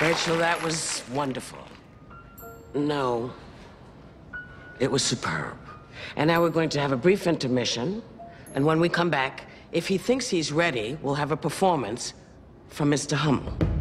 Rachel, that was wonderful. No, it was superb. And now we're going to have a brief intermission. And when we come back, if he thinks he's ready, we'll have a performance from Mr. Hummel.